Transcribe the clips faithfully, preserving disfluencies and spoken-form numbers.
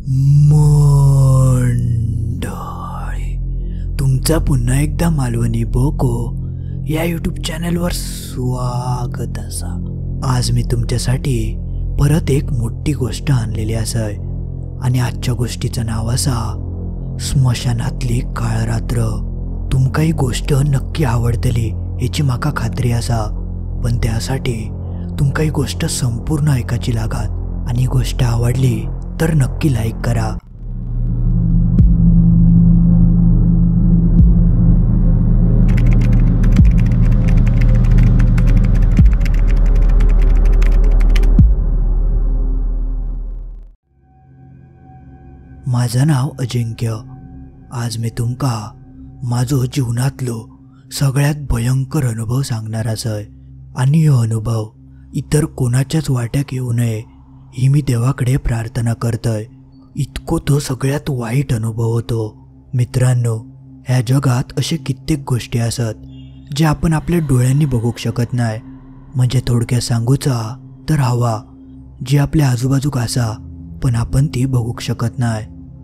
मंडळी, तुमचा पुन्हा एकदा मालवणी बोको या यूट्यूब चॅनलवर स्वागत असा. आज मी तुमच्यासाठी परत एक मोठी गोष्ट आणलेली असय आणि आजच्या गोष्टीचं नाव असा स्मशानातली काळ रात्र. तुमका ही गोष्ट नक्की आवडतली याची माका खात्री असा, पण त्यासाठी तुमका ही गोष्ट संपूर्ण ऐकायची लागात आणि गोष्ट आवडली तर नक्की लाईक करा. माझं नाव अजिंक्य. आज मी तुमका माझो जीवनातलो सगळ्यात भयंकर अनुभव सांगणार असय आणि हो अनुभव इतर कोणाच्याच वाट्याक येऊ नये ही मी देवाकडे प्रार्थना करतोय. इतको तो सगळ्यात वाईट अनुभव होतो. मित्रांनो, ह्या जगात असे कित्येक गोष्टी असत जे आपण आपल्या डोळ्यांनी बघू शकत नाही. म्हणजे थोडक्यात सांगूचा तर हवा जी आपल्या आजूबाजूक असा पण आपण ती बघू शकत नाही.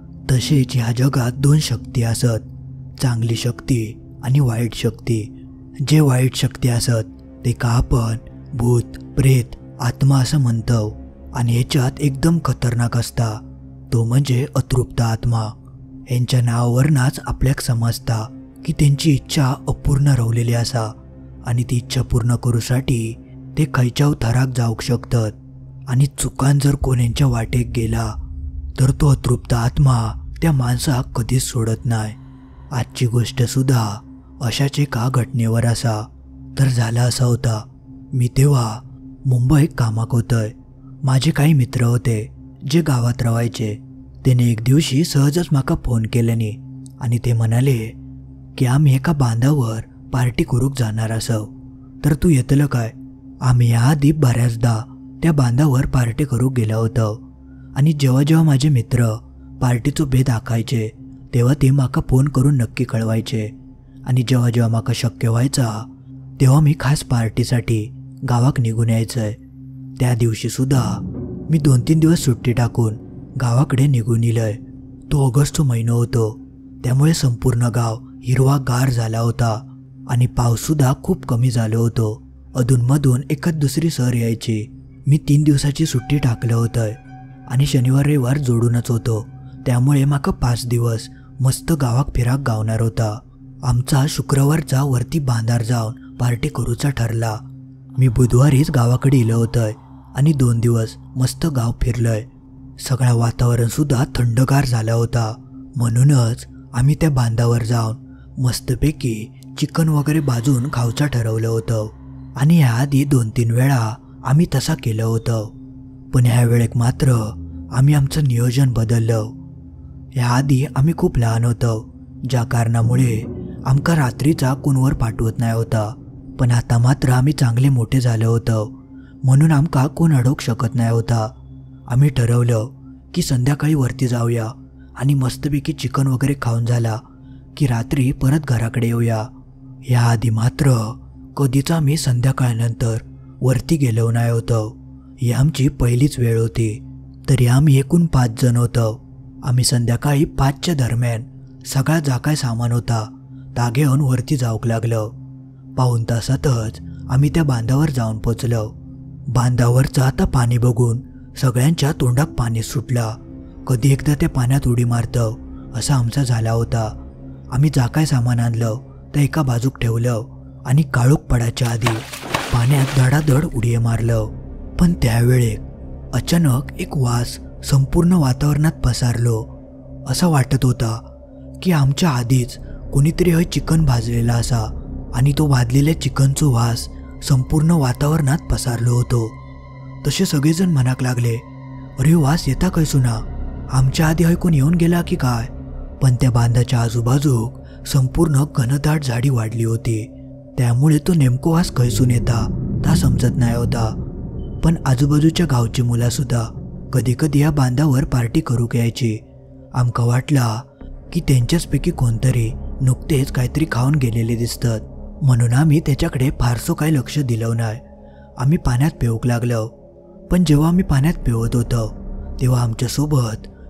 तसेच ह्या जगात दोन शक्ती असत, चांगली शक्ती आणि वाईट शक्ती. जे वाईट शक्ती असत ते का आपण भूत, प्रेत, आत्मा असं म्हणतो आणि ह्याच्यात एकदम खतरनाक असता तो म्हणजे अतृप्त आत्मा. यांच्या नावावरनाच आपल्याक समजता की त्यांची इच्छा अपूर्ण राहिलेली असा आणि ती इच्छा पूर्ण करूसाठी ते खयच्याव थराक जाऊक शकतात. आणि चुकान जर कोण यांच्या वाटेक गेला तर तो अतृप्त आत्मा त्या माणसाक कधीच सोडत नाही. आजची गोष्ट सुद्धा अशाच एका घटनेवर असा. तर झाला असा होता, मी तेव्हा मुंबईत कामाक होतोय. माझे काही मित्र होते जे गावात राहायचे. त्याने एक दिवशी सहजच माका फोन केल्याने आणि ते म्हणाले की आम्ही एका बांधावर पार्टी करूक जाणार असो, तर तू येतलं काय. आम्ही याआधी बऱ्याचदा त्या बांधावर पार्टी करूक गेलो होतो आणि जेव्हा जेव्हा माझे मित्र पार्टीचो भेद आखायचे तेव्हा ते माका फोन करून नक्की कळवायचे आणि जेव्हा जेव्हा माका शक्य व्हायचा तेव्हा मी खास पार्टीसाठी गावाक निघून यायचंय. त्या दिवशी सुद्धा मी दोन तीन दिवस सुट्टी टाकून गावाकडे निघून इलय. तो ऑगस्टचा महिना होतो, त्यामुळे संपूर्ण गाव हिरवागार झाला होता आणि पाऊससुद्धा खूप कमी झालो होतो. अधूनमधून एखाद दुसरी सर यायची. मी तीन दिवसाची सुट्टी टाकलं होतं आणि शनिवार रविवार जोडूनच होतो, त्यामुळे माका पाच दिवस मस्त गावाक फिराक गावणार होता. आमचा शुक्रवारचा वरती बांधार जाऊन पार्टी करूचा ठरला. मी बुधवारीच गावाकडे इलं होतंय आणि दोन दिवस मस्त गाव फिरलंय. सगळं वातावरण सुद्धा थंडगार झाला होता, म्हणूनच आम्ही त्या बांधावर जाऊन मस्तपैकी चिकन वगैरे भाजून खाऊचा ठरवलं होतं आणि याआधी दोन तीन वेळा आम्ही तसा केलं होतं. पण ह्या वेळेक मात्र आम्ही आमचं नियोजन बदललं. याआधी आम्ही खूप लहान होतो, ज्या कारणामुळे आमका रात्रीचा कोणवर पाठवत नाही होता. पण आता मात्र आम्ही चांगले मोठे झालो होतो, म्हणून आमका कोण अडवू शकत नाही होता. आम्ही ठरवलं की संध्याकाळी वरती जाऊया आणि मस्तपैकी चिकन वगैरे खाऊन झाला की रात्री परत घराकडे येऊया. याआधी मात्र कधीच आम्ही संध्याकाळनंतर वरती गेलो नाही होतो. ही आमची पहिलीच वेळ होती. तरी आम्ही एकूण पाच जण होतो. आम्ही संध्याकाळी पाचच्या दरम्यान सगळा जा काय सामान होता ता घेऊन वरती जाऊक लागलो. पाऊण तासातच आम्ही त्या बांधावर जाऊन पोचलो. बांधावरचं आता पाणी बघून सगळ्यांच्या तोंडात पाणी सुटला. कधी एकदा त्या पाण्यात उडी मारतो असा आमचा झाला होता. आम्ही जा काय सामान आणलं तर एका बाजूक ठेवलं आणि काळोख पडायच्या आधी पाण्यात धडाधड उडी मारलं. पण त्यावेळी अचानक एक वास संपूर्ण वातावरणात पसरलो. असं वाटत होता की आमच्या आधीच कोणीतरी हे चिकन भाजलेला असा आणि तो भाजलेल्या चिकनचा वास संपूर्ण वातावरणात पसरलो होतो. तसे सगळेजण म्हणाक लागले, अरे वास येता कैसुना, आमच्या आधी ऐकून येऊन गेला की काय. पण त्या बांधाच्या आजूबाजूक संपूर्ण घनदाट झाडी वाढली होती, त्यामुळे तो नेमको वास कैसून येता ता समजत नाही होता. पण आजूबाजूच्या गावची मुलासुद्धा कधी कधी या बांधावर पार्टी करू यायची. आमका वाटला की त्यांच्याचपैकी कोणतरी नुकतेच काहीतरी खाऊन गेलेले दिसतात, म्हणून आम्ही त्याच्याकडे फारसं काही लक्ष दिलं नाही. आम्ही पाण्यात पेऊक लागलो. पण जेव्हा आम्ही पाण्यात पेवत होतो तेव्हा आमच्यासोबत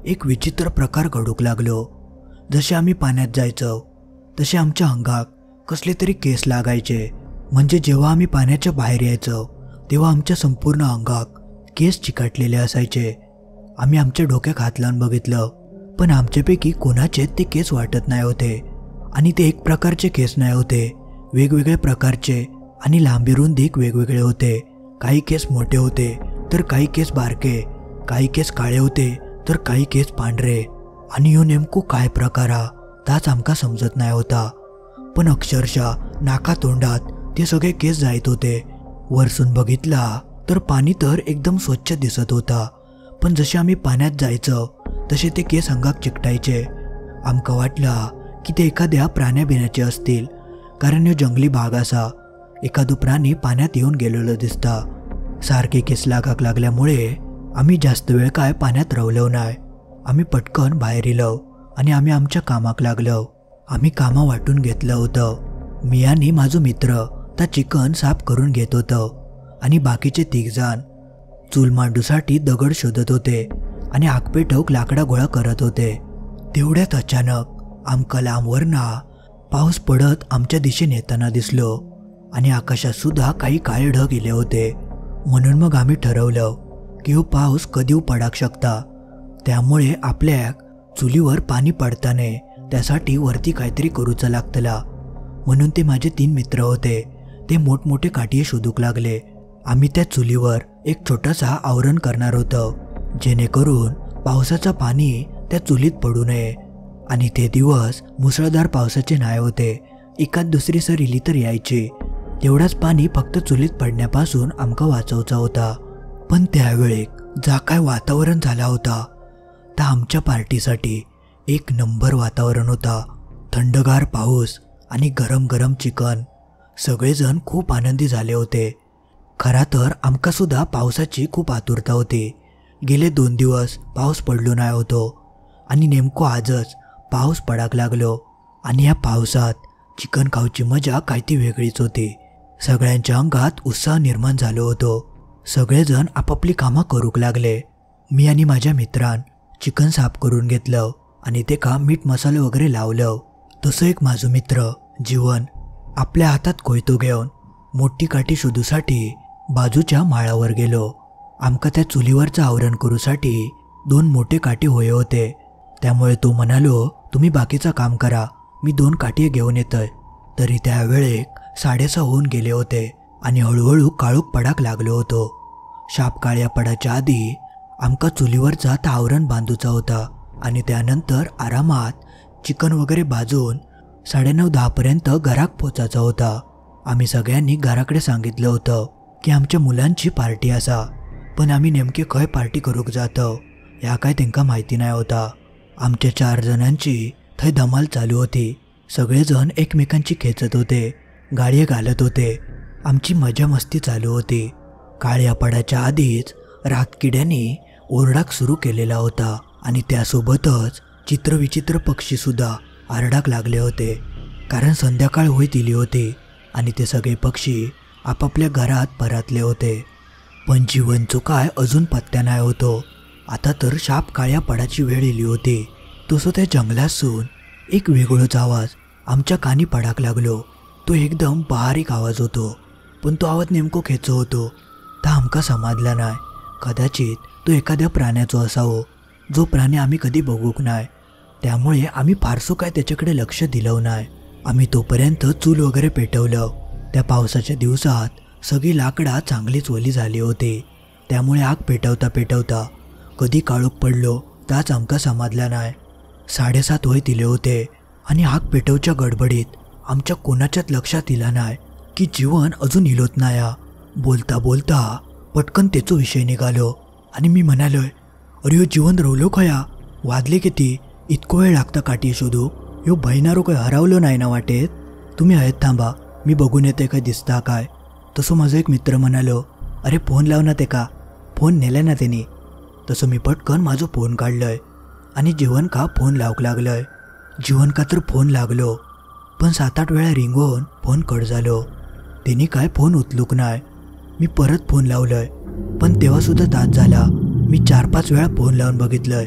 एक विचित्र प्रकार घडूक लागलो. जसे आम्ही पाण्यात जायचो तसे आमच्या अंगात कसले तरी केस लागायचे. म्हणजे जेव्हा आम्ही पाण्याच्या बाहेर यायचो तेव्हा आमच्या संपूर्ण अंगात केस चिकटलेले असायचे. आम्ही आमच्या डोक्यात हात लावून बघितलं, पण आमच्यापैकी कोणाचे ते केस वाटत नाही होते. आणि ते एक प्रकारचे केस नाही होते, वेगवेगळे प्रकारचे आणि लांबी रुंदीक वेगवेगळे होते. काही केस मोठे होते तर काही केस बारके, काही केस काळे होते तर काही केस पांढरे. आणि ह्यो नेमको काय प्रकार हा ताच आमका समजत नाही होता. पण अक्षरशः नाका तोंडात ते सगळे केस जायत होते. वरसून बघितला तर पाणी तर एकदम स्वच्छ दिसत होता, पण जसे आम्ही पाण्यात जायचो तसे ते केस अंगात चिकटायचे. आमका वाटला की ते एखाद्या प्राण्याबिण्याचे असतील, कारण ह्यो जंगली भाग असा. एखादो प्राणी पाण्यात येऊन गेलेलो दिसता. सारखे केस लागाक लागल्यामुळे आम्ही जास्त वेळ काय पाण्यात रावलो नाही. आम्ही पटकन बाहेर इलो आणि आम्ही आमच्या कामाक लागलो. आम्ही कामा वाटून घेतलं होतं. मी आणि माझो मित्र त्या चिकन साफ करून घेत होतो आणि बाकीचे तिघ जण चूल मांडूसाठी दगड शोधत होते आणि आग पेटवूक लाकडा गोळा करत होते. तेवढ्यात अचानक आमका लांबवरना पाऊस पडत आमच्या दिशेने येताना दिसलो आणि आकाशात सुद्धा काही काळे ढग इले होते. म्हणून मग आम्ही ठरवलं की हो पाऊस कधी पडाक शकता, त्यामुळे आपल्या चुलीवर पाणी पडता नये त्यासाठी वरती काहीतरी करूचा लागतला. म्हणून ते माझे तीन मित्र होते, ते मोठमोठे काठीये शोधूक लागले. आम्ही त्या चुलीवर एक छोटासा आवरण करणार होतो, जेणेकरून पावसाचा पाणी त्या चुलीत पडू नये. आणि ते दिवस मुसळधार पावसाचे नाही होते, एकात दुसरी सर इली तर यायची. तेवढाच पाणी फक्त चुलीत पडण्यापासून आमका वाचवचा होता. पण त्यावेळी जा काय वातावरण झाला होता त्या आमच्या पार्टीसाठी एक नंबर वातावरण होता. थंडगार पाऊस आणि गरम गरम चिकन. सगळेजण खूप आनंदी झाले होते. खरा तर आमका सुद्धा पावसाची खूप आतुरता होती. गेले दोन दिवस पाऊस पडलो नाही होतो आणि नेमको आजच पाऊस पडाक लागलो. आणि या पावसात चिकन खाऊची मजा काय ती वेगळीच होती. सगळ्यांच्या अंगात उत्साह निर्माण झालो होतो. सगळेजण आपापली कामं करूक लागले. मी आणि माझ्या मित्रान चिकन साफ करून घेतलं आणि ते काम मीठ मसाला वगैरे लावलं. तसं एक माझा मित्र जीवन आपल्या हातात कोयतो घेऊन मोठी काठी शोधूसाठी बाजूच्या माळावर गेलो. आमका त्या चुलीवरचं आवरण करूसाठी दोन मोठे काठी होय होते, त्यामुळे तो म्हणालो तुम्ही बाकीचं काम करा, मी दोन काठी घेऊन येतोय. तरी त्यावेळेक साडेसहा होऊन गेले होते आणि हळूहळू काळोख पडाक लागलो होतो. शाप काळ्या पडाच्या आधी आमका चुलीवरचा ता आवरण बांधूचा होता आणि त्यानंतर आरामात चिकन वगैरे भाजून साडेनऊ दहापर्यंत घरात पोचायचा होता. आम्ही सगळ्यांनी घराकडे सांगितलं होतं की आमच्या मुलांची पार्टी असा, पण आम्ही नेमके खंय पार्टी करूक जातो ह्या काय त्यांना माहिती नाही होता. आमच्या चार जणांची थंय धमाल चालू होती. सगळेजण एकमेकांची खेचत होते, गाडये घालत होते. आमची मजा मस्ती चालू होती. काळ्या पडाच्या आधीच रातकिड्यांनी ओरडाक सुरू केलेला होता आणि त्यासोबतच चित्रविचित्र पक्षीसुद्धा आरडाक लागले होते, कारण संध्याकाळ होईत इली होती आणि ते सगळे पक्षी आपापल्या घरात परतले होते. पण जीवनचो काय अजून पत्त्या नाही होतो. आता तर शाप काळ्या पडाची वेळ इली होती. तसं त्या जंगलातून एक वेगळाच आवाज आमच्या कानी पडाक लागलो. तो एकदम बारीक आवाज होतो, पण तो आवाज नेमको खेचो होतो ता आमका समजला नाही. कदाचित तो एखाद्या प्राण्याचो असावो, जो प्राणी आम्ही कधी बघूक नाही, त्यामुळे आम्ही फारसो काय त्याच्याकडे लक्ष दिलं नाही. आम्ही तोपर्यंत चूल वगैरे पेटवलं. त्या पावसाच्या दिवसात सगळी लाकडा चांगलीच ओली झाली होती, त्यामुळे आग पेटवता पेटवता कधी काळोख पडलो ताच आमका समजला नाही. साडेसात होय दिले होते आणि आग पेटवच्या गडबडीत आमच्या कोणाच्याच लक्षात इला नाही की जीवन अजून इलोत नाया. बोलता बोलता पटकन तेचो विषय निघालो आणि मी म्हणालोय, अरे ह्यो जीवन रवलो खया, वाजले किती, इतको वेळ लागता काठी शोधू, ह्यो भयनारो काय हरवलो नाही ना वाटेत, तुम्ही आहेत थांबा, मी बघून येते काय दिसता काय. तसं माझा एक मित्र म्हणालो, अरे फोन लाव ना ते का, फोन नेलाय ना त्यांनी. तसं मी पटकन माझं फोन काढलंय आणि जीवन का फोन लावक लागलंय. जीवन का तर फोन लागलो, पण सात आठ वेळा रिंग होऊन फोन कट झालो. त्यांनी काय फोन उचलूक नाही. मी परत फोन लावलंय, पण तेव्हासुद्धा तास झाला. मी चार पाच वेळा फोन लावून बघितलंय,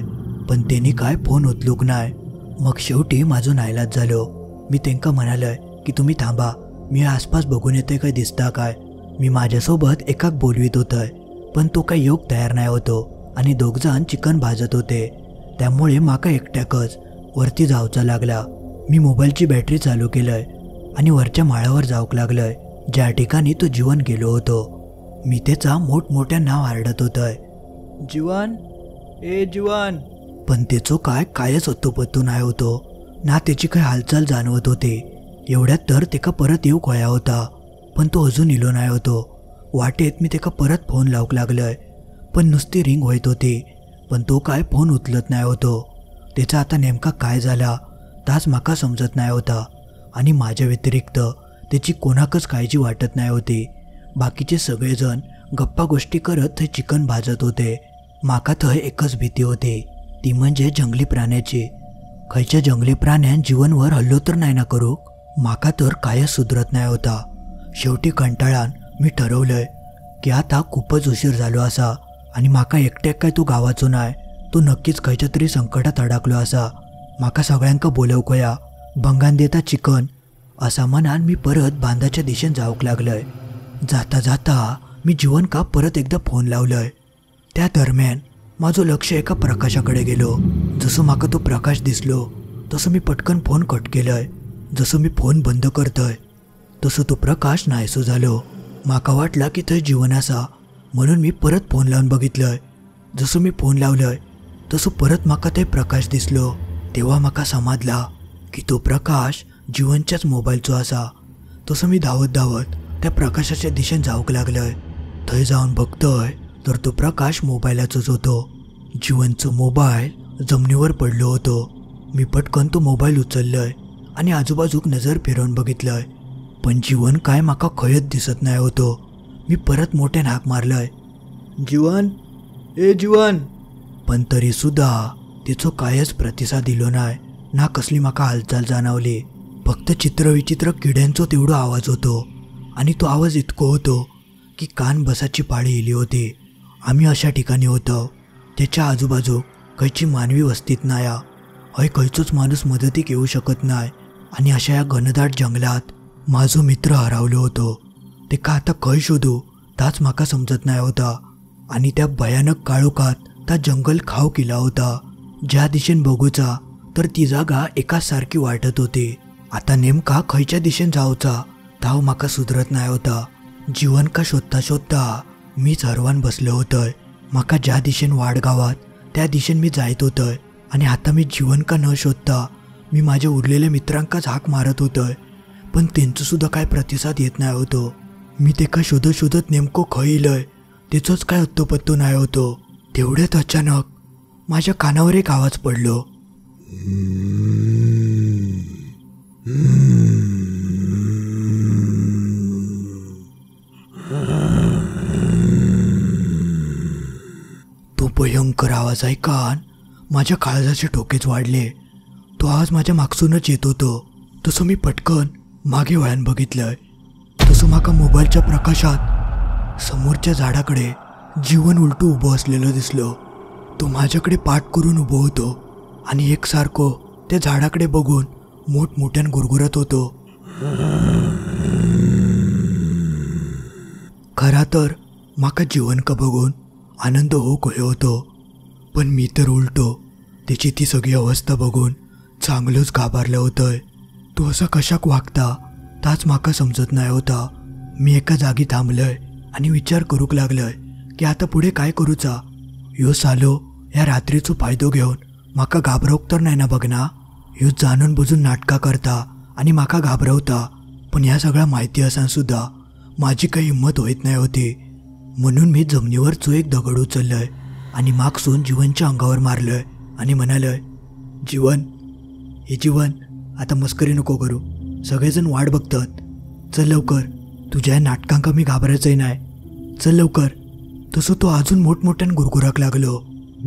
पण त्यांनी काय फोन उचलूक नाय. मग शेवटी माझो नाईलाज झालो. मी तेंका म्हणालय की तुम्ही थांबा, मी आसपास बघून येते काय दिसता काय. मी माझ्यासोबत एकाक बोलवीत होतय, पण तो काही योग तयार नाही होतो आणि दोघजण चिकन भाजत होते. त्यामुळे माका एकट्याकच वरती जावचा लागला. मी मोबाईलची बॅटरी चालू केलंय आणि वरच्या माळावर जाऊक लागलंय, ज्या ठिकाणी तो जीवन गेलो होतो. मी त्याचा मोठमोठ्या नाव आरडत होतय, जीवन, ए जीवन. पण त्याचो काय कायच अत्तोपत्तो नाही होतो, ना त्याची काय हालचाल जाणवत होते. एवढ्यात तर तेका परत येऊ कळ्या होता, पण तो अजून इलो नाही होतो. वाटेत मी तेका परत फोन लावूक लागलंय, पण नुसती रिंग होत होती, पण तो काय फोन उचलत नाही होतो. त्याचा आता नेमका काय झाला ताच माका समजत नाही होता. आणि माझ्या व्यतिरिक्त त्याची कोणाकच काळजी वाटत नाही होती. बाकीचे सगळेजण गप्पा गोष्टी करत थंय चिकन भाजत होते. माका थंय एकच भीती होती, ती म्हणजे जंगली प्राण्याची. खयच्या जंगली प्राण्यान जीवनवर हल्लो तर नाही ना करू. माका तर कायच सुधरत नाही होता. शेवटी कंटाळान मी ठरवलंय की आता खूपच उशीर झालो असा आणि माका एकट्याक काय तो गावाचो नाय, तो नक्कीच खयच्या तरी संकटात अडकलो असा. माका सगळ्यांका बोलवकया, भंगान देता चिकन असा म्हणान मी परत बांधाच्या दिशेन जाऊक लागलंय. जाता जाता मी जीवन का परत एकदा फोन लावलंय. त्या दरम्यान माझं लक्ष एका प्रकाशाकडे गेलो. जसं माका तो प्रकाश दिसलो तसं मी पटकन फोन कट केलंय. जसं मी फोन बंद करतोय तसं तो प्रकाश नाहीसो झालो. माका वाटला की थंय जीवन असा, म्हणून मी परत फोन लावून बघितलंय. जसं मी फोन लावलंय तसं परत माका ते प्रकाश दिसलो. तेव्हा माका समजला की तो प्रकाश जीवनच्याच मोबाईलचो असा. तसं मी धावत धावत त्या प्रकाशाच्या दिशेने जाऊक लागलंय. थंय जाऊन बघतोय तर तो प्रकाश मोबाईलाचोच होतो. जीवनचं मोबाईल जमिनीवर पडलो होतो. मी पटकन तो मोबाईल उचललंय आणि आजूबाजूक नजर फिरवून बघितलंय, पण जीवन काय माका खयच दिसत नाही होतो. मी परत मोठ्यान हाक मारलंय, जीवन, ए जीवन. पण तरी सुद्धा तिचो कायच प्रतिसाद दिलो नाही, ना कसली माका हालचाल जाणवली. फक्त चित्रविचित्र किड्यांचो तेवढो आवाज होतो आणि तो आवाज इतको होतो की कान बसाची पाळी इली होती. आम्ही अशा ठिकाणी होतो त्याच्या आजूबाजू खयची मानवी वस्तीत नाही. हय खयचोच माणूस मदतीक येऊ शकत नाही. आणि अशा या घनदाट जंगलात माझो मित्र हरवलो होतो. ते का आता खंय शोधू ताच माका समजत नाही होता. आणि त्या भयानक काळोखात ता जंगल खाव केला होता. ज्या दिशेन बघूचा तर ती जागा एकाच सारखी वाटत होती. आता नेमका खयच्या दिशेन जावचा ताव माका सुधरत नाही होता. जीवन का शोधता शोधता मीच हरवान बसलो होतोय. माका ज्या दिशेन वाड गावात त्या दिशेन मी जायत होतोय. आणि आता मी जीवन का न शोधता मी माझ्या उरलेल्या मित्रांकाच हाक मारत होतोय, पण त्यांचं सुद्धा काय प्रतिसाद येत नाही होतो. मी ते का शोधत शोधत नेमको खय इलय त्याचोच काय अत्तोपत्तो नाही होतो. तेवढ्यात अचानक माझ्या कानावर एक आवाज पडलो. तो भयंकर आवाज ऐकान माझ्या काळजाचे ठोकेच वाढले. तो आवाज माझ्या मागसूनच येत होतो. तसं मी पटकन मागे वळून बघितलंय. तसं माका मोबाईलच्या प्रकाशात समोरच्या झाडाकडे जीवन उलटू उभं असलेलं दिसलो. तो माझ्याकडे पाठ करून उभं होतो आणि एकसारखं त्या झाडाकडे बघून मोठमोठ्यान गुरगुरत होतो. खरा तर माका जीवन का बघून आनंद हो कळ्यो होतो, पण मी तर उलटो त्याची ती सगळी अवस्था बघून चांगलंच घाबरलं होतंय. तो असा कशाक वागता ताच माका समजत नाही होता. मी एका जागी थांबलंय आणि विचार करूक लागलंय की आता पुढे काय करूचा. ह्यो सालो या रात्रीचो फायदो घेऊन माका घाबरवक तर नाही ना बघना. ह्यो जाणून बुजून नाटका करता आणि माका घाबरवता. पण ह्या सगळ्या माहिती असान सुद्धा माझी काही हिंमत होत नाही होती. म्हणून मी जमिनीवरचो एक दगड उचललंय आणि मागसून जीवनच्या अंगावर मारलंय आणि म्हणालंय, जीवन, हे जीवन, आता मस्करी नको करू. सगळेजण वाट बघतात. चल लवकर, तुझ्या या नाटकांका मी घाबरायचंही नाही. चल लवकर. तसं तो अजून मोठमोठ्यान गुरगुराक लागलो.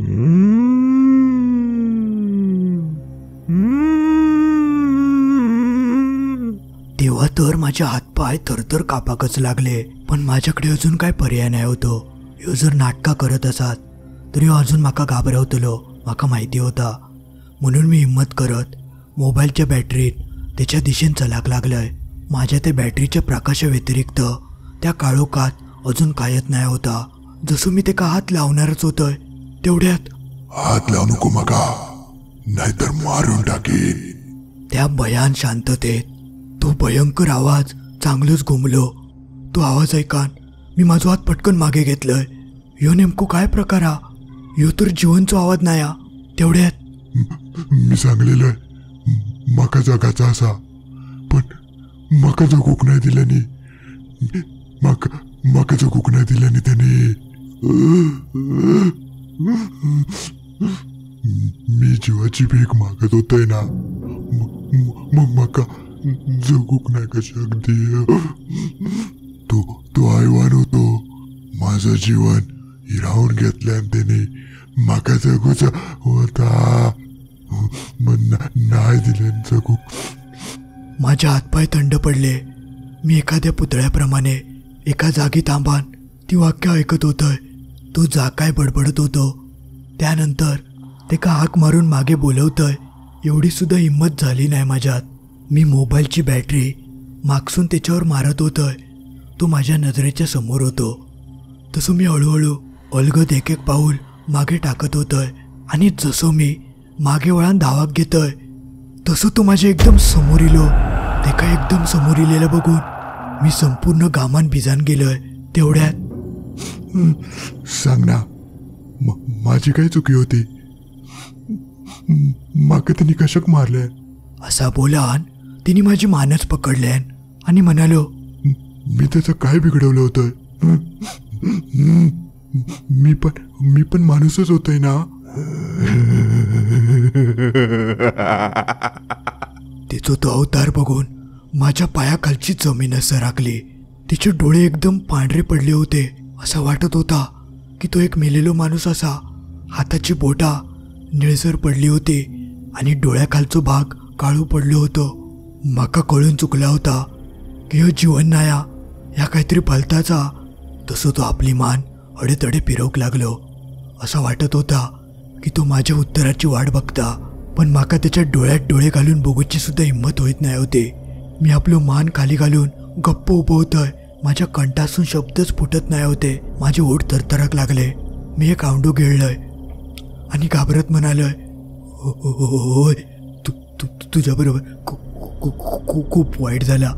तेव्हा तर माझे हातपाय थरथर कापाकच लागले. पण माझ्याकडे अजून काय पर्याय नाही होतो. ह्यो जर नाटका करत असात तर ह्यो अजून माका घाबरवतलो. म्हाका माहिती होता. म्हणून मी हिम्मत करत मोबाईलच्या बॅटरीत त्याच्या दिशेन चलाक लागलंय. माझ्या त्या बॅटरीच्या प्रकाशा व्यतिरिक्त त्या काळोखात अजून कायच नाही होता. जसं मी तेका हात लावणारच होतोय तेवढ्यात हात लावू नको मका, नाहीतर मारून टाकीन. त्या भयान शांततेत तो भयंकर आवाज चांगलंच घुमलो. तो आवाज ऐकान मी माझो हात पटकन मागे घेतलंय. ह्यो नेमको काय प्रकार हा? ह्यो तर जीवनचो आवाज नाही हा. तेवढ्यात मी सांगलेलं म्हाका जगाचा असा, पण म्हाका जगूक नाही दिल्यानी म्हाका म्हाका जगूक नाही दिल्यानी त्याने मी जीवाची भीक मागत होतोय ना, मग म्हाका जगूक नाही कशा अगदी. तो तो आयवान होतो. माझं जीवन हिरावून घेतल्यान त्याने म्हाका जगूचा होता, मग नाही दिले जगू. माझे हातपाय थंड पडले. मी एखाद्या पुतळ्याप्रमाणे एका जागी थांबान ती वाक्य ऐकत होतोय. तो जा काय बडबडत होतो. त्यानंतर ते का हाक मारून मागे बोलवतोय एवढी सुद्धा हिंमत झाली नाही माझ्यात. मी मोबाईलची बॅटरी मागसून त्याच्यावर मारत होतोय. तो माझ्या नजरेच्या समोर होतो. तसं मी हळूहळू अलगद एक एक पाऊल मागे टाकत होतोय. आणि जसं मी मागे वळान धावाक घेतोय तसं तो माझ्या एकदम समोर इलो. ते का एकदम समोर इलेलं बघून मी संपूर्ण घामान भिजान गेलोय. तेवढ्यात सांग ना, माझी काय चुकी होती? माका त्यांनी कशाक मारले? असा बोलान तिने माझी मानच पकडल्यान आणि म्हणालो, मी त्याचं काय बिघडवलं होतं? मी पण मी पण माणूसच होतोय ना. तिचा तो अवतार बघून माझ्या पायाखालची जमीन सरकली. तिचे डोळे एकदम पांढरे पडले होते. असं वाटत होता की तो एक मेलेलो माणूस असा. हाताची बोटा निळसर पडली होती आणि डोळ्याखालचो भाग काळू पडलो होतो. माका कळून चुकला होता की ह्यो जीवन नाया ह्या काहीतरी भलताचा. तसं तो आपली मान अडेतडे फिरवक लागलो. असं वाटत होता की तो माझ्या उत्तराची वाट बघता, पण माका त्याच्या डोळ्यात डोळे घालून बघूची सुद्धा हिंमत होत नाही होती. मी आपलं मान खाली घालून गप्प उभं होतोय. माझ्या कंठासून शब्दच फुटत नाही होते. माझे ओठ थरथराक लागले. मी एक आंडू गिळलोय आणि घाबरत म्हणालोय, होय तू तू तुझ्याबरोबर खूप वाईट झाला.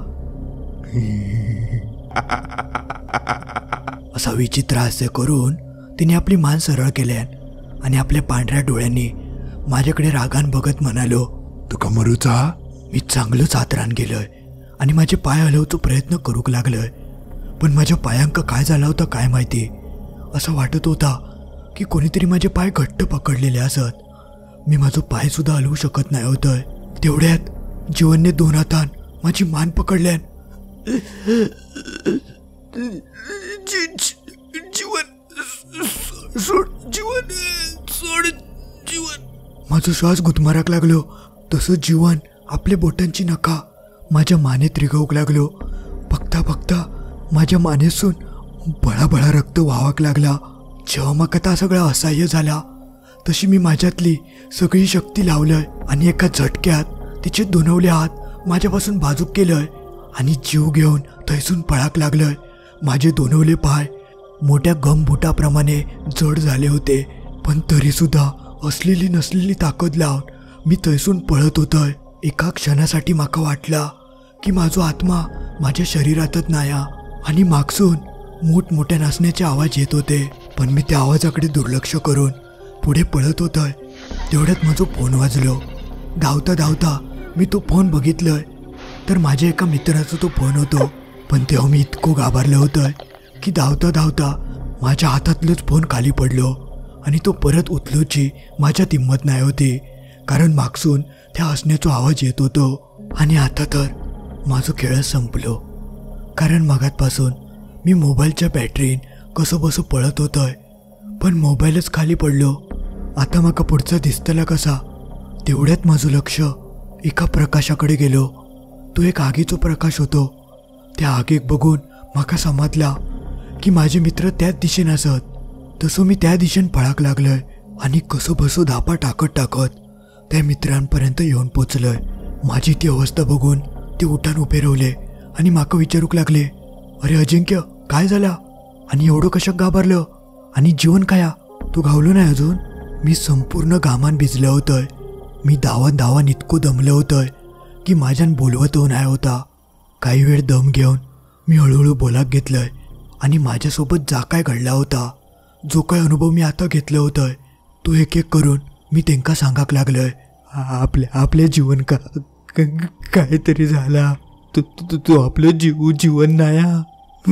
असा विचित्र हास्य करून तिने आपली मान सरळ केल्यान आणि आपल्या पांढऱ्या डोळ्यांनी माझ्याकडे रागान बघत म्हणालो, तुका मरूचा? मी चांगलंच आतरान गेलोय आणि माझे पाय हलवचा प्रयत्न करूक लागलोय. पण माझ्या पायांक काय झाला होता काय माहिती. असं वाटत होता की कोणीतरी माझे पाय घट्ट पकडलेले असत. मी माझं पाय सुद्धा हलवू शकत नाही होतोय. तेवढ्यात जीवनने दोन हातान माझी मान पकडल्यान. जीवन सोड, जीवन सोड, जीवन. माझं श्वास गुदमाराक लागलो. तसं जीवन आपल्या बोटांची नखा माझ्या मानेत रिगवूक लागलो. बघता बघता माझ्या मानेसून बळाबळा रक्त वाहवाक लागला. जेव्हा मग आता सगळं असह्य झाला तशी मी माझ्यातली सगळी शक्ती लावलंय आणि एका झटक्यात तिचे दोनवले हात माझ्यापासून बाजूक केलंय आणि जीव घेऊन थैसून पळाक लागलंय. माझे दोनवले पाय मोठ्या गमबुटाप्रमाणे जड झाले होते, पण तरी सुद्धा असलेली नसलेली ताकद लावून मी थैसून पळत होतोय. एका क्षणासाठी माका वाटला की माझा आत्मा माझ्या शरीरातच नाया आणि मागसून मोठमोठ्या नाचण्याचे आवाज येत होते. पण मी त्या आवाजाकडे दुर्लक्ष करून पुढे पळत होतोय. तेवढ्यात माझा फोन वाजलो. धावता धावता मी तो फोन बघितलोय तर माझ्या एका मित्राचा तो फोन होतो. पण तेव्हा मी इतकं घाबरलो होतोय की धावता धावता माझ्या हातातलंच फोन खाली पडलो आणि तो परत उचलूची माझ्यात हिंमत नाही होती, कारण मागसून त्या हसण्याचा आवाज येत होतो. आणि आता तर माझं खेळच संपलो, कारण मगातपासून मी मोबाईलच्या बॅटरीन कसं बसं पळत होतोय पण मोबाईलच खाली पडलो. आता माका पुढचा दिसतला कसा. तेवढ्यात माझं लक्ष एका प्रकाशाकडे गेलो. तो एक आगीचा प्रकाश होतो. त्या आगीक बघून माका समजला की माझे मित्र त्याच दिशेने असत. तसं मी त्या दिशेने पळाक लागलोय. आणि कसं बसो धापा टाकत टाकत त्या मित्रांपर्यंत येऊन पोचलोय. माझी ती अवस्था बघून ते उठान उभे रावले आणि माका विचारूक लागले, अरे अजिंक्य काय झाला आणि एवढं कशाक घाबरलं आणि जीवन काया तू गावलो नाही अजून. मी संपूर्ण घामान भिजलं होतंय. मी धावत धावत इतकं दमलं होतंय की माझ्यान बोलवत नाही होता. काही वेळ दम घेऊन मी हळूहळू बोलाक घेतलंय आणि माझ्यासोबत जा काय घडला होता, जो काय अनुभव मी आता घेतलं होतंय तो एक एक करून मी त्यांका सांगाक लागलोय. आपल्या आपल्या जीवन का काहीतरी झाला, तू तू तू आपलं जीव जीवन नाया.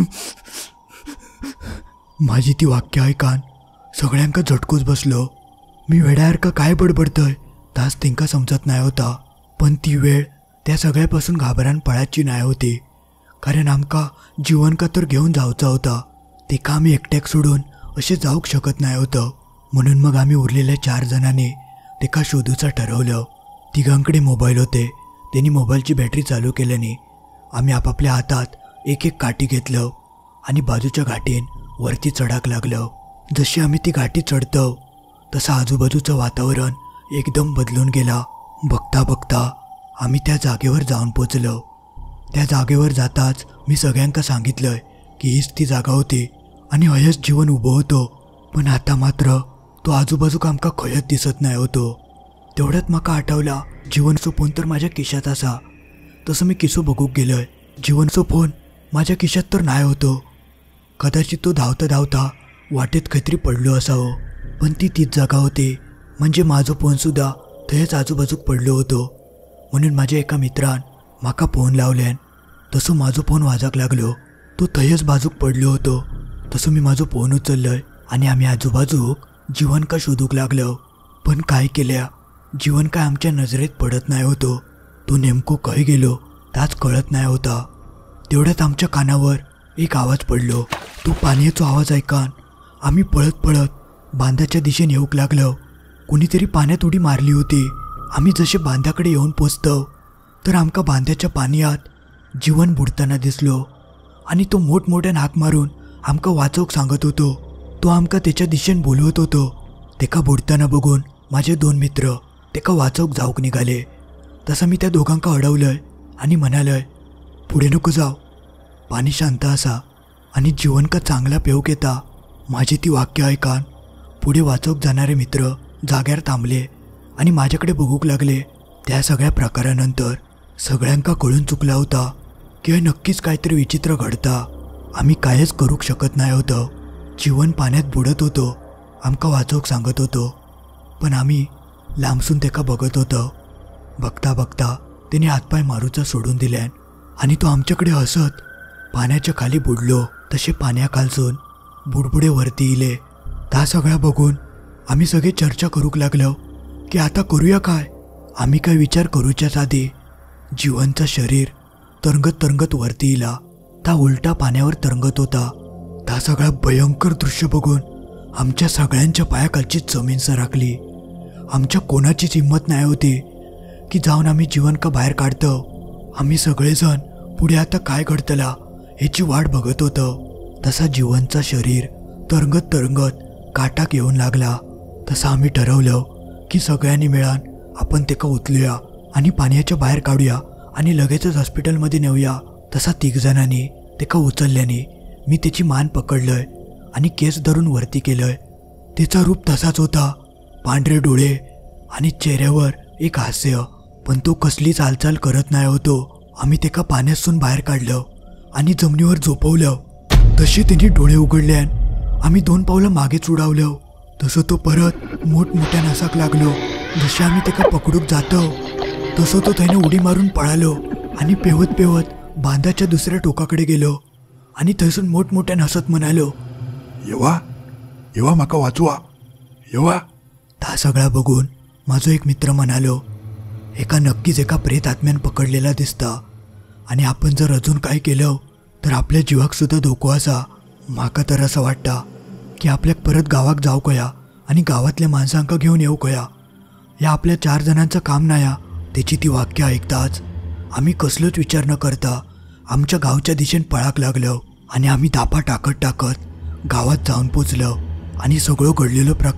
माझी ती वाक्य ऐकान सगळ्यांका झटकूच बसलो. मी वेड्यासारखं काय बडबडतंय तास त्यांका समजत नाही होता. पण ती वेळ त्या सगळ्यापासून घाबरान पळायची नाही होती, कारण आमका जीवन का तर घेऊन जावचा होता. ते का आम्ही एकट्याक सोडून असे जाऊक शकत नाही होतं. म्हणून मग आम्ही उरलेल्या चार जणांनी ते का शोधूचं ठरवलं. तिघांकडे मोबाईल होते. त्यांनी मोबाईलची बॅटरी चालू केल्याने आम्ही आपापल्या हातात एक एक काठी घेतलं आणि बाजूच्या घाटीन वरती चढाक लागलो. जशी आम्ही ती घाटी चढतो तसं आजूबाजूचं वातावरण एकदम बदलून गेला. बघता बघता आम्ही त्या जागेवर जाऊन पोचलो. त्या जागेवर जाताच मी सगळ्यांका सांगितलं की हीच ती जागा होती आणि हयच जीवन उभं होतो. पण आता मात्र तो आजूबाजूक आमका खयच दिसत नाही होतो. तेवढ्यात म्हाका आठवला जीवनचो फोन तर माझ्या खिशात असा. तसं मी किसो बघूक गेलोय. जीवनचो फोन माझ्या खिशात तर नाही होतो. कदाचित तो धावता धावता वाटेत खैतरी पडलो असावं. पण ती तीच जागा होती, म्हणजे माझो फोनसुद्धा थंयच आजूबाजूक पडलो होतो. म्हणून माझ्या एका मित्रान म्हाका फोन लावल्यान तसं माझो फोन वाजक लागलो. तो थंयच बाजूक पडलो होतो. तसं मी माझो फोन उचललोय आणि आम्ही आजूबाजूक जीवन का शोधूक लागलो. पण काय केल्या जीवन काय आमच्या नजरेत पडत नाही होतो. तो नेमको खंय गेलो ताच कळत नाही होता. तेवढ्यात आमच्या कानावर एक आवाज पडलो. तो पाण्याचा आवाज ऐकान आम्ही पळत पळत बांधाच्या दिशेने येऊक लागलो. कुणीतरी पाण्यात उडी मारली होती. आम्ही जसे बांधाकडे येऊन पोचतो तर आमका बांधाच्या पाण्यात जीवन बुडताना दिसलो आणि तो मोठमोठ्यान हाक मारून आमका वाचवूक सांगत होतो. तो आमका त्याच्या दिशेने बोलवत होतो. तेका बुडताना बघून माझे दोन मित्र तेका वाचवूक जाऊक निघाले. तसं मी त्या दोघांका अडवलंय आणि म्हणालय, पुढे नको जाऊ, पाणी शांत असा आणि जीवन का चांगला पेवक येता. माझी ती वाक्य ऐकान पुढे वाचवूक जाणारे मित्र जाग्यावर थांबले आणि माझ्याकडे बघूक लागले. त्या सगळ्या प्रकारानंतर सगळ्यांका कळून चुकला होता की हे नक्कीच काहीतरी विचित्र घडता. आम्ही कायच करूक शकत नाही होतं. जीवन पाण्यात बुडत होतो, आमका वाचवूक सांगत होतो, पण आम्ही लांबसून तेका बघत होतो. बघता बघता त्याने हातपाय मारूचा सोडून दिल्यान आणि तो आमच्याकडे हसत पाण्याच्या खाली बुडलो. तसे पाण्याखालसून बुडबुडे वरती इले. त्या सगळ्या बघून आम्ही सगळे चर्चा करूक लागलो की आता करूया काय. आम्ही काय विचार करूच्याच आधी जीवनचं शरीर तरंगत तरंगत वरती इला. ता उलटा पाण्यावर तरंगत होता. त्या सगळ्या भयंकर दृश्य बघून आमच्या सगळ्यांच्या पायाखालची जमीन सरकली. आमच्या कोणाचीच हिंमत नाही होती की जाऊन आम्ही जीवन का बाहेर काढतो. आम्ही सगळेजण पुढे आता काय घडतला ह्याची वाट बघत होतो. तसा जीवनचा शरीर तरंगत तरंगत काटाक येऊन लागला. तसं आम्ही ठरवलं की सगळ्यांनी मिळून आपण तेका उचलूया आणि पाण्याच्या बाहेर काढूया आणि लगेचच हॉस्पिटलमध्ये नेऊया. तसा तिघ जणांनी तेका उचलल्याने मी त्याची मान पकडलंय आणि केस धरून वरती केलंय. त्याचा रूप तसाच होता, पांढरे डोळे आणि चेहऱ्यावर एक हास्य. पण तो कसलीच हालचाल करत नाही होतो. आम्ही तेका पाण्यातून बाहेर काढलं आणि जमिनीवर झोपवलं. तसे त्यांनी डोळे उघडल्यान आम्ही दोन पावलं मागेच उडावलं. तसं तो परत मोठमोठ्या नासाक लागलो. जसे आम्ही तेका पकडूक जातो तसं तो त्याने उडी मारून पळालो आणि पेवत पेवत बांधाच्या दुसऱ्या टोकाकडे गेलो आणि थंयसून मोठमोठ्यान हसत म्हणालो, येवा येवा माका वाचवा येवा. हा सगळा बघून माझो एक मित्र म्हणालो, एका नक्कीच एका प्रेत आत्म्यान पकडलेला दिसता आणि आपण जर अजून काय केलं तर आपल्या जीवाक सुद्धा धोको असा. माका तर असं वाटता की आपल्याक परत गावाक जाऊ कया आणि गावातल्या माणसांका घेऊन येऊ कया. या आपल्या चार जणांचं काम नाया. त्याची ती वाक्य ऐकताच आम्ही कसलोच विचार न करता आमच्या गावच्या दिशेने पळाक लागलो आणि आम्ही धापा टाकत टाकत गावात जाऊन पोचलो आणि सगळं घडलेलं प्रकार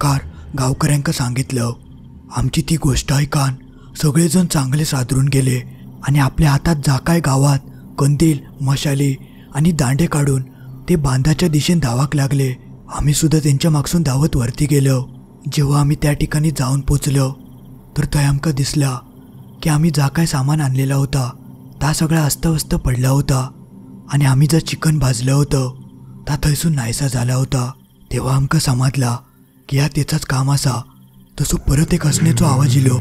गावकऱ्यांका सांगितलं. आमची ती गोष्ट ऐकान सगळेजण चांगले सादरून गेले आणि आपल्या हातात जा काय गावात कंदील, मशाली आणि दांडे काढून ते बांधाच्या दिशेने धावाक लागले. आम्ही सुद्धा त्यांच्या मागसून धावत वरती गेलो. जेव्हा आम्ही त्या ठिकाणी जाऊन पोचलो तर थंय आमकां दिसला की आम्ही जा काय सामान आणलेला होता ता सगळा अस्तव्यस्त पडला होता आणि आम्ही जर चिकन भाजलं होतं ता थंयसून नाहीसा झाला होता. तेव्हा आमकां समजला की ह्या तेचाच काम असा. तसो परत एक हसण्याचो आवाज इलो.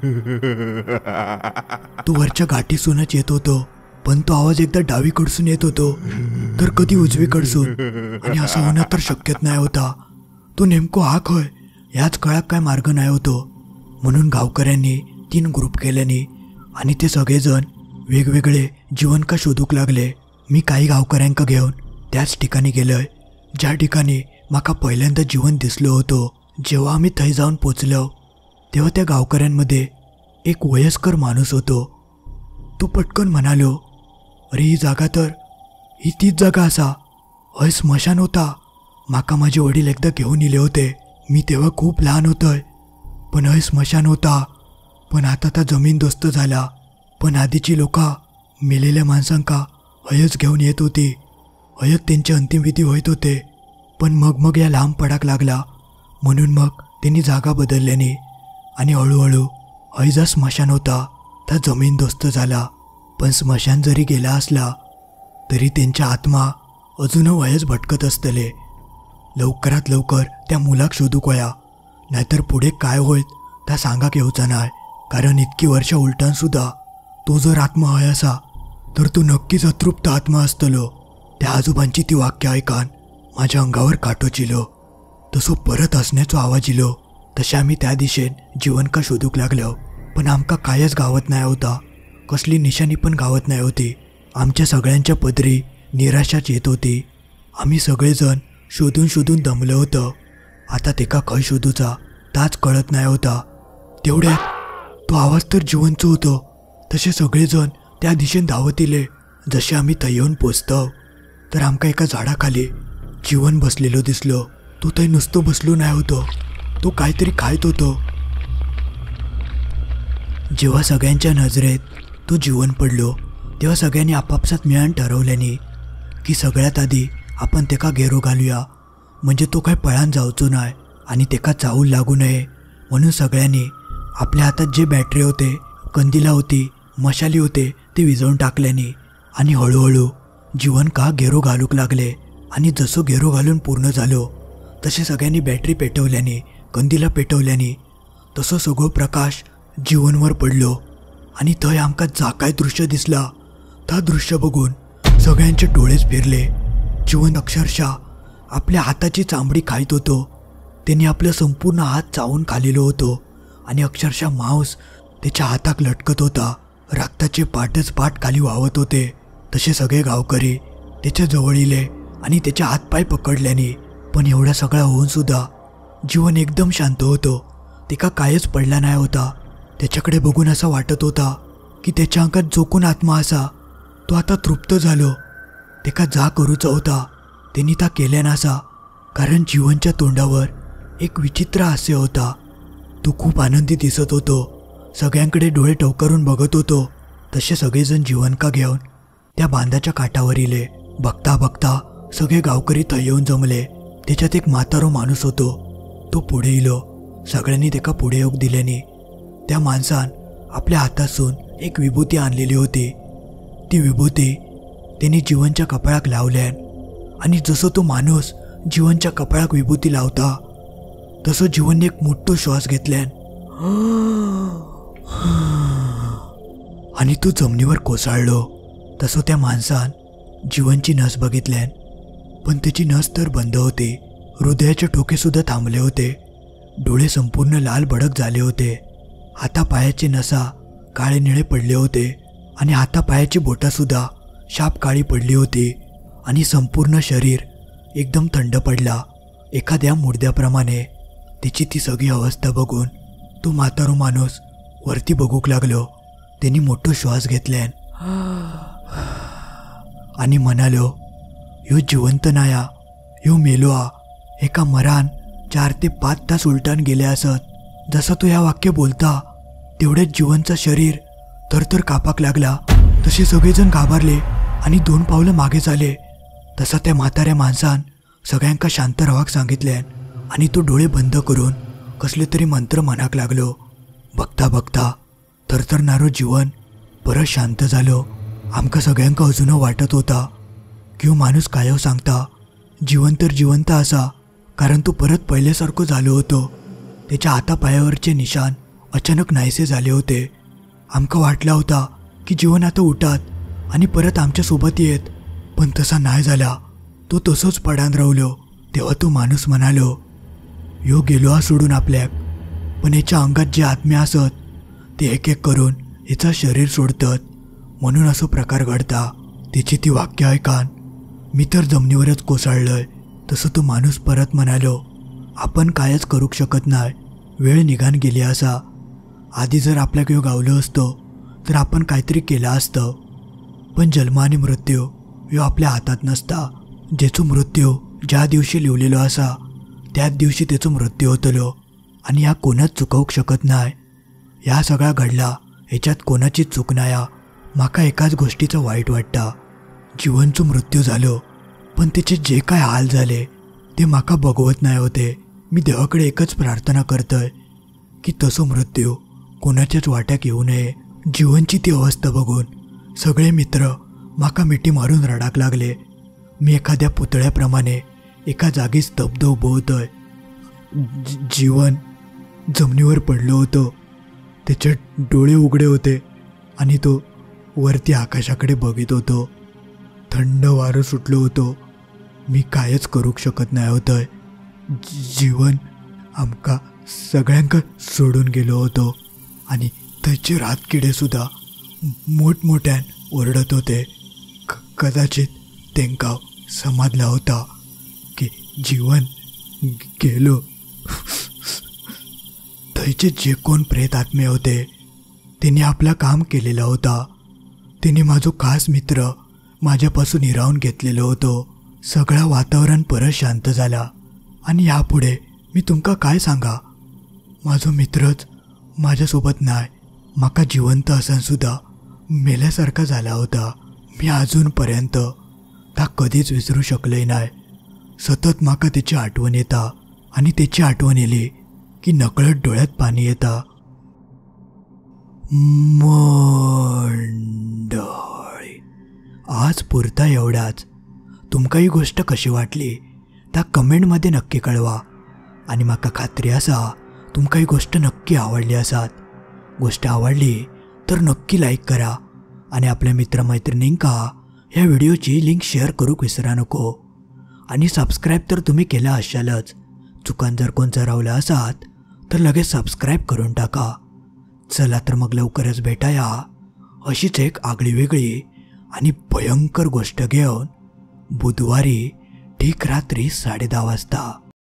तो वरच्या गाठीसूनच येत होतो, पण तो आवाज एकदा डावीकडसून येत होतो तर कधी उजवीकडसून, आणि असं होणं तर शक्यच नाही होता. तो नेमको हा खंय ह्याच कळाक काय मार्ग नाही होतो. म्हणून गावकऱ्यांनी तीन ग्रुप केल्यानी आणि ते सगळेजण वेगवेगळे जीवनका शोधूक लागले. मी काही गावकऱ्यांका घेऊन त्याच ठिकाणी गेलोय ज्या ठिकाणी माका पहिल्यांदा जीवन दिसलो होतो. जेव्हा आम्ही थंय जाऊन पोचलो तेव्हा त्या गावकऱ्यांमध्ये एक वयस्कर माणूस होतो. तो पटकन म्हणालो, अरे ही जागा तर ही तीच जागा असा. हय स्मशान होता. माका माझे वडील एकदा घेऊन इले होते. मी तेव्हा खूप लहान होतोय, पण हय स्मशान होता. पण आता ता जमीन दोस्त झाला. पण आधीची लोका मेलेल्या माणसांका हयच घेऊन येत होती. हयच त्यांचे अंतिमविधी होत होते. पण मग मग या लांब पडाक लागला. म्हणून मग त्यांनी जागा बदलल्याने आणि हळूहळू हय जा स्मशान होता ता जमीन दोस्त झाला. पण स्मशान जरी गेला असला तरी त्यांच्या आत्मा अजून वयच भटकत असतले. लवकरात लवकर त्या मुलाक शोधूक वया, नाहीतर पुढे काय होईल ता सांगाक येवचा नाही. कारण इतकी वर्ष उलटान सुद्धा तो जर आत्मा हय असा तर तो नक्कीच अतृप्त आत्मा असतलो. त्या आजोबांची ती वाक्य ऐकान माझ्या अंगावर काटो चिलो. तसो परत हसण्याचो आवाज इलो. तशा आम्ही त्या दिशेन जीवनका शोधूक लागलो. पण आमका कायच गावत नाही होता. कसली निशाणी पण गावत नाही होती. आमच्या सगळ्यांच्या पदरी निराशाच येत होती. आम्ही सगळेजण शोधून शोधून दमलो होतो. आता तेका खंय शोधूचा ताच कळत नाही होता. तेवढ्यात तो आवाज तर जीवनचो होतो. तसे सगळेजण त्या दिशेन धावत इले. जसे आम्ही थंय येऊन पोचतो तर आमका एका झाडाखाली जीवन बसलेलो दिसलो. तो थंय नुसतो बसलो नाही होतो, तो काहीतरी खायत होतो. जेव्हा सगळ्यांच्या नजरेत तो जीवन पडलो तेव्हा सगळ्यांनी आपापसात मिळून ठरवल्याने की सगळ्यात आधी आपण तेका घेरो घालूया, म्हणजे तो काय पळान जावचो नाही आणि तेका चावूल लागू नये. म्हणून सगळ्यांनी आपल्या हातात जे बॅटरी होते, कंदिला होती, मशाली होते ते विझवून टाकल्याने आणि हळूहळू जीवन का घेरो घालूक लागले. आणि जसो घेरो घालून पूर्ण झालो तसे सगळ्यांनी बॅटरी पेटवल्याने, कंदिला पेटवल्याने तसो सगळो प्रकाश जीवनवर पडलो. आणि थंय आमकां जा काय दृश्य दिसला ता दृश्य बघून सगळ्यांचे डोळेच फिरले. जीवन अक्षरशः आपल्या हाताची चामडी खायत होतो. त्यांनी आपलं संपूर्ण हात चावून खाल्लेलो होतो आणि अक्षरशः मांस त्याच्या हाताक लटकत होता. रक्ताचे पाटच पाट खाली वाहत होते. तसे सगळे गावकरी त्याच्या जवळ इले आणि त्याचे हातपाय पकडल्याने. पण एवढा सगळा होऊन सुद्धा जीवन एकदम शांत होतो. तेका कायच पडला नाही होता. त्याच्याकडे बघून असं वाटत होता की त्याच्या अंगात जो कोण आत्मा असा तो आता तृप्त झालो. तेका जा करूचा होता त्यांनी ता केल्या नासा. कारण जीवनच्या तोंडावर एक विचित्र हास्य होता. तो खूप आनंदी दिसत होतो. सगळ्यांकडे डोळे टवकारून बघत होतो. तसे सगळेजण जीवनका घेऊन त्या बांधाच्या काठावर इले. बघता बघता सगळे गावकरी थंय येऊन जमले. त्याच्यात एक म्हातारो माणूस होतो. तो पुढे इलो. सगळ्यांनी तेका पुढे योग दिल्याने त्या माणसान आपल्या हातासून एक विभूती आणलेली होती. ती विभूती त्यांनी जीवनच्या कपाळाक लावल्यान आणि जसं तो माणूस जीवनच्या कपाळाक विभूती लावता तसं जीवनने एक मोठो श्वास घेतल्यान आणि तो जमिनीवर कोसळलो. तसं त्या माणसान जीवनची नस बघितल्यान, पण त्याची नस तर बंद होती. हृदयाचे ठोके सुद्धा थांबले होते. डोळे संपूर्ण लाल भडक झाले होते. हातापायाचे नसा काळे निळे पडले होते आणि हातापायाची बोटासुद्धा शाप काळी पडली होती आणि संपूर्ण शरीर एकदम थंड पडला. एखाद्या मुर्द्याप्रमाणे तिची ती सगळी अवस्था बघून तो म्हातारो माणूस वरती बघूक लागलो. त्यांनी मोठो श्वास घेतल्यान आणि म्हणालो, ह्यो जिवंत नाया, ह्यो मेलो आ. एका मरान चार ते पाच तास उलटान गेले असत. जसं तो या वाक्य बोलता तेवढ्याच जीवनचं शरीर थरथर कापाक लागला. तसे सगळेजण घाबरले आणि दोन पावलं मागे झाले. तसा त्या म्हाताऱ्या माणसान सगळ्यांका शांत राहाक सांगितल्यान आणि तो डोळे बंद करून कसले तरी मंत्र म्हणाक लागलो. बघता बघता थरथरणारो जीवन परत शांत झालो. आमका सगळ्यांका अजून वाटत होता की माणूस काय सांगता जीवन तर जिवंत असा, कारण तो परत पहिल्यासारखं झालो होतो. त्याच्या हातापायावरचे निशाण अचानक नाहीसे झाले होते. आमका वाटला होता की जीवन आता उठात आणि परत आमच्यासोबत येत, पण तसा नाही झाला. तो तसंच पडान रावलो. तेव्हा तो माणूस म्हणालो, यो गेलो हा सोडून आपल्याक, पण याच्या अंगात जे आत्म्या असत ते एक एक करून याचं शरीर सोडतात, म्हणून असं प्रकार घडता. त्याची ती वाक्य ऐकान मी तर जमिनीवरच कोसळलोय. तसं तो माणूस परत म्हणालो, आपण कायच करू शकत नाही, वेळ निघान गेली असा. आधी जर आपल्याक यो गावलं असतं तर आपण काहीतरी केलं असतं, पण जन्म आणि मृत्यू यो आपल्या हातात नसता. ज्याचो मृत्यू ज्या दिवशी लिवलेलो असा त्याच दिवशी त्याचो मृत्यू होतलो, आणि ह्या कोणाच चुकवूक शकत नाही. ह्या सगळा घडला ह्याच्यात कोणाचीच चूक नाही. माका एकाच गोष्टीचं वाईट वाटता, जीवनचो मृत्यू झालो पण त्याचे जे काय हाल झाले ते माका बघवत नाही होते. मी देवाकडे एकच प्रार्थना करतोय की तसो मृत्यू कोणाच्याच वाट्याक येऊ नये. जीवनची ती अवस्था बघून सगळे मित्र माका मिठी मारून रडाक लागले. मी एखाद्या पुतळ्याप्रमाणे एका जागी स्तब्ध उभं होतोय. जीवन जमिनीवर पडलो होतो, त्याचे डोळे उघडे होते आणि तो वरती आकाशाकडे बघत होतो. थंड वारं सुटलं होतं. मी कायच करू शकत नाही होतंय. जीवन आमका सगळ्यांका सोडून गेलो होतो आणि त्याचे रातकिडेसुद्धा मोठमोठ्यान ओरडत होते. क कदाचित तेंका समजला होता की जीवन गेलो. थंयचे जे कोण प्रेत आत्मे होते त्यांनी आपला काम केलेला होता. त्यांनी माझो खास मित्र माझ्यापासून हिरावून घेतलेलो होतो. सगळं वातावरण परत शांत झाला आणि यापुढे मी तुमका काय सांगा. माझो मित्रच माझ्यासोबत नाही, माका जिवंत असन सुद्धा मेल्यासारखा झाला होता. मी अजूनपर्यंत ता कधीच विसरू शकले नाही. सतत माका त्याची आठवण येता आणि त्याची आठवण येली की नकळत डोळ्यात पाणी येता. मंडळी, आज पुरता एवढाच. तुमका ही गोष्ट कशी वाटली त्या कमेंटमध्ये नक्की कळवा. आणि माका खात्री असा तुमका ही गोष्ट नक्की आवडली असात. गोष्ट आवडली तर नक्की लाईक करा आणि आपल्या मित्रमैत्रिणींका ह्या व्हिडिओची लिंक शेअर करूक विसरा नको. आणि सबस्क्राईब तर तुम्ही केला असालच. चुकान जर कोणचा रावला असात तर लगेच सबस्क्राईब करून टाका. चला तर मग लवकरच भेटाया अशीच एक आगळी वेगळी आणि भयंकर गोष्ट घेऊन बुधवारी ठीक रात्री साडे दहा वाजता.